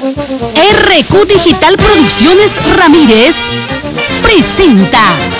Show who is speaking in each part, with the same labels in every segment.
Speaker 1: RQ Digital Producciones Ramírez presenta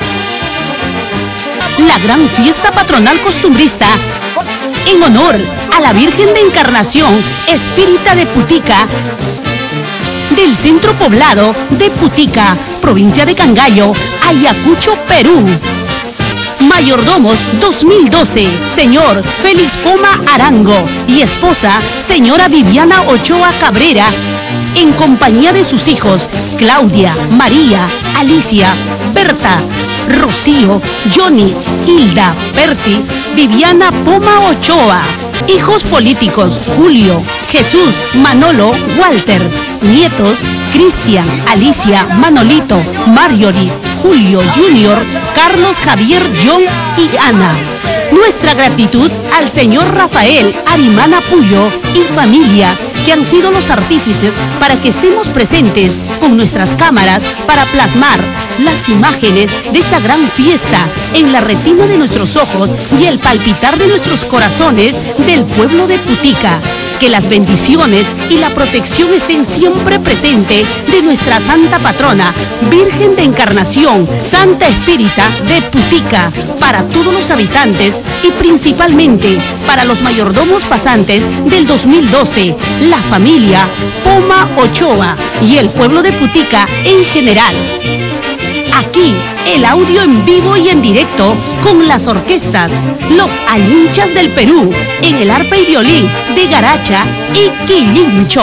Speaker 1: la gran fiesta patronal costumbrista en honor a la Virgen de Encarnación Espírita de Putica del centro poblado de Putica, provincia de Cangallo, Ayacucho, Perú. Mayordomos 2012, señor Félix Poma Arango y esposa, señora Viviana Ochoa Cabrera, en compañía de sus hijos, Claudia, María, Alicia, Berta, Rocío, Johnny, Hilda, Percy, Viviana Poma Ochoa. Hijos políticos, Julio, Jesús, Manolo, Walter. Nietos, Cristian, Alicia, Manolito, Marjorie, Julio, Junior, Carlos, Javier, John y Ana. Nuestra gratitud al señor Rafael Arimana Puyo y familia, que han sido los artífices para que estemos presentes con nuestras cámaras para plasmar las imágenes de esta gran fiesta en la retina de nuestros ojos y el palpitar de nuestros corazones del pueblo de Putica. Que las bendiciones y la protección estén siempre presentes de nuestra santa patrona, Virgen de Encarnación, Santa Espírita de Putica, para todos los habitantes y principalmente para los mayordomos pasantes del 2012, la familia Poma Ochoa y el pueblo de Putica en general. Aquí, el audio en vivo y en directo con las orquestas, los Alinchas del Perú, en el arpa y violín de Garacha y Quilincho.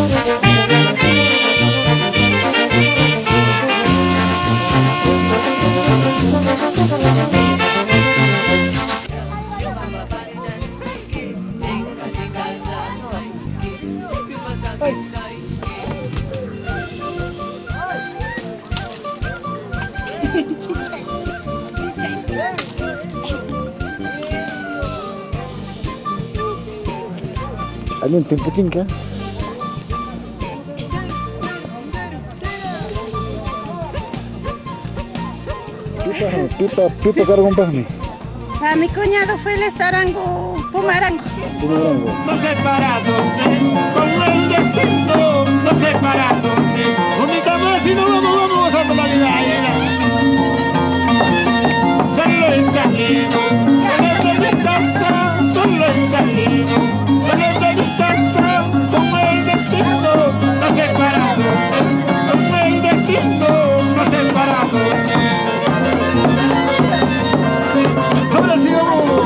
Speaker 2: Alin timputin ka? Pipa cargón para mí.
Speaker 3: A mi cuñado Félix Arango, Pumarango.
Speaker 4: No separados, con el destino, no separados, únicamente si no vamos a tomar la vida. Solo el camino, solo de mi casa, solo el camino, solo de mi casa, con el destino, no separados, con el destino, no separados. Ahora sí vamos.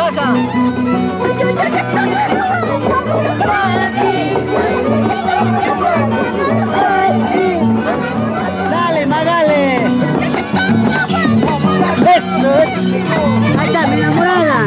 Speaker 5: Dale, Magali. Eso es. Ahí está, mi enamorada.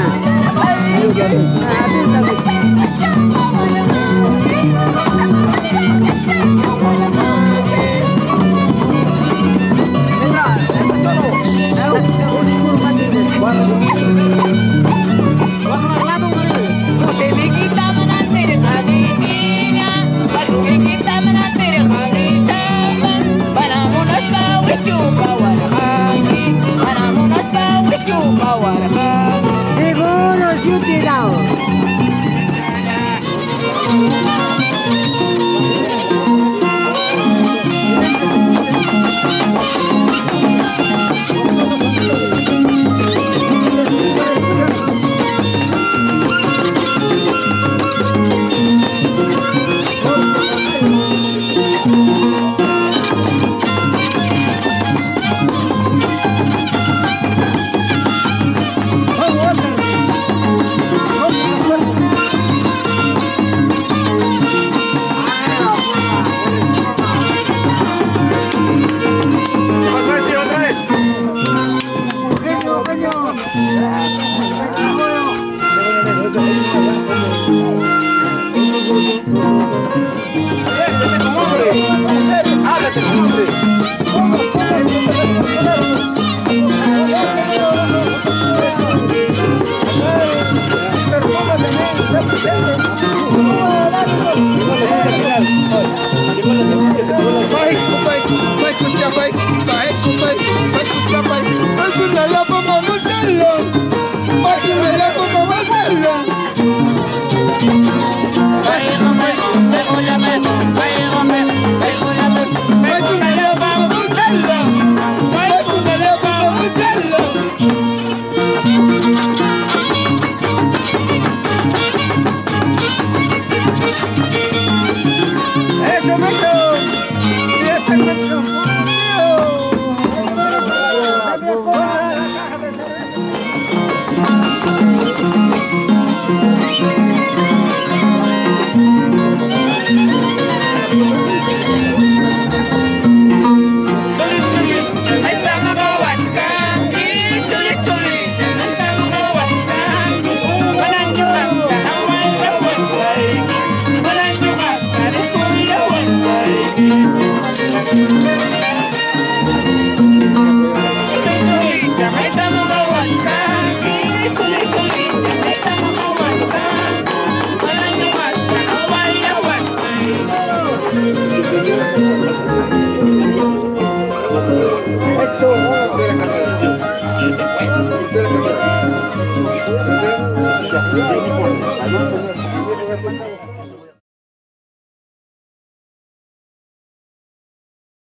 Speaker 5: Seguro, si te he dado.